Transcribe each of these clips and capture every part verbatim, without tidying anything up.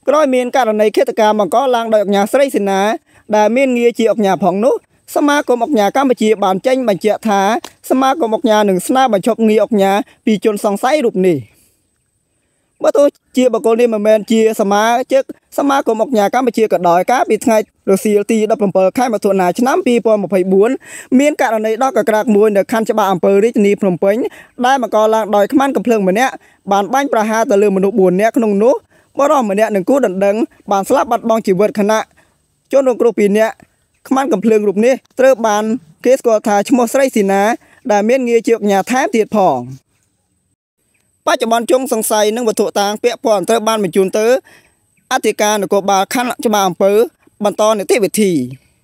ក្រោយមានករណីឃាតកម្មបង្កឡើងដោយអង្គការស្រីសេនាដែលមានងារជាអង្គការផងនោះសមាគមអង្គការកម្ពុជាបានចេញបញ្ជាក់ថាសមាគមអង្គការនឹងស្នើបញ្ឈប់ងារអង្គការពីជនសង្ស័យរូបនេះបើទោះជាបុគ្គលនេះមិនមែនជាសមាជិកសមាគមអង្គការកម្ពុជាក៏ដោយកាលពីថ្ងៃរសៀលទីដប់ប្រាំពីរខែមិថុនាឆ្នាំពីរពាន់ម្ភៃបួនមានករណីដកកក្រាកមួយនៅខណ្ឌច្បារអំពើរាជធានីភ្នំពេញដែលបង្កឡើងដោយខ្មាន់កំភ្លើងម្នាក់បានបាញ់ប្រហារទៅលើមនុស្សបួននាក់ក្នុងនោះបរិសុទ្ធម្នាក់និងគូដណ្ដឹងបានស្លាប់បាត់បង់ជីវិតខណៈជនរងគ្រោះពីរនាក់ខ្មាន់កំភ្លើងរូបនេះត្រូវបានគេស្គាល់ថាឈ្មោះស្រីស៊ីណាដែលមានងារជាអង្គការថែមទៀតផងបច្ចុប្បន្នជុងសង្ស័យនឹងវត្ថុតាងពាក់ព័ន្ធត្រូវបានបញ្ជូនទៅអធិការនគរបាលខណ្ឌច្បារអំពើបន្តនីតិវិធី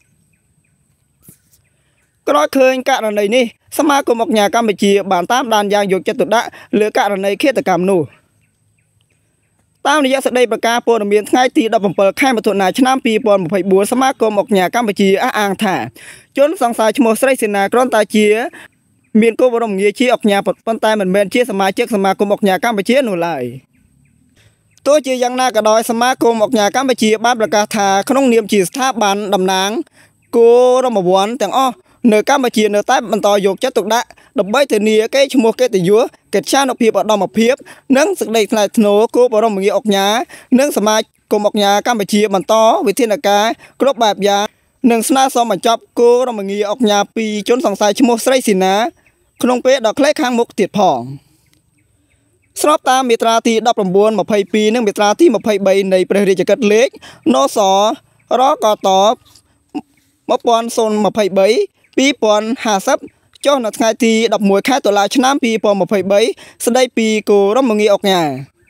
ក្រោយឃើញករណីនេះសមាគមអង្គការកម្ពុជាបានតាមដានយ៉ាងយកចិត្តទុកដាក់លើករណីឃាតកម្មនោះតាមរយៈសេចក្តីប្រកាសព័ត៌មានថ្ងៃទីដប់ប្រាំពីរខែមិថុនាឆ្នាំពីរពាន់ម្ភៃបួនសមាគមអង្គការកម្ពុជាអះអាងថាជនសង្ស័យឈ្មោះស្រីសេនាគ្រាន់តែជាមានគោលបំណងងារជាអង្គការប៉ុន្តែមិនមែនជាសមាជិកសមាគមអង្គការកម្ពុជានោះឡើយទោះជាយ៉ាងណាក៏ដោយសមាគមអង្គការកម្ពុជាបានប្រកាសថាក្នុងនាមជាស្ថាប័នតំណាងគោលរំវ័នទាំងអស់នៅកម្ពុជានៅតែបន្តយកចិត្តទុកដាក់ដើម្បីធានាកេរ្តិ៍ឈ្មោះកិត្តិយសកិត្យានុភាពឧត្តមភាពនិងសេចក្តីថ្លៃថ្នូរគោលបរមងារអង្គការនិងសមាគមអង្គការកម្ពុជាបន្តវិធានការគ្រប់បែបយ៉ាងនិងស្នើសុំបញ្ចប់គោលរមងារអង្គការពីជនសង្ស័យឈ្មោះស្រីស៊ីណាក្នុងពេលដ៏ខ្លីខាងមុខទៀតផងស្របតាមមាត្រាទីដប់ប្រាំបួន ម្ភៃពីរនិងមាត្រាទីម្ភៃបីនៃព្រះរាជកិច្ចលេខនសរកតmột nghìn không trăm hai mươi ba ពីរពាន់ហាសិបចុះនៅថ្ងៃទីដប់មួយខែតុលាឆ្នាំពីរពាន់ម្ភៃបីស្តីពីគោលរមងារអង្គការ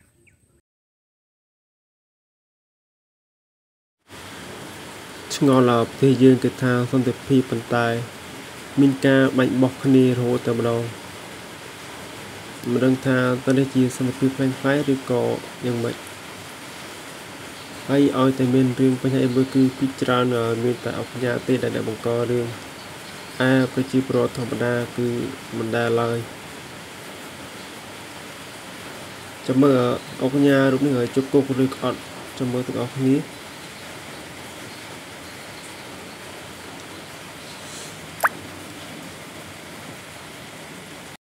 ឆ្ងល់ឡើយប្រទេសយើងគេថាសន្តិភាពប៉ុន្តែមានការបាញ់បោះគ្នារហូតតែម្ដងមិនដឹងថាតើនេះជាសន្តិភាពខ្លាំងខ្លាយឬក៏យ៉ាងម៉េចហើយឲ្យតែមានរឿងបញ្ហាអីមួយគឺពីច្រើនមានតែអង្គការទេដែលបង្ករឿងអាប្រជាពលរដ្ឋធម្មតាគឺមិនដែលឡើយចាំមើលអង្គការរូបនេះជប់គោកឬអត់ចាំមើលទាំងអស់គ្នា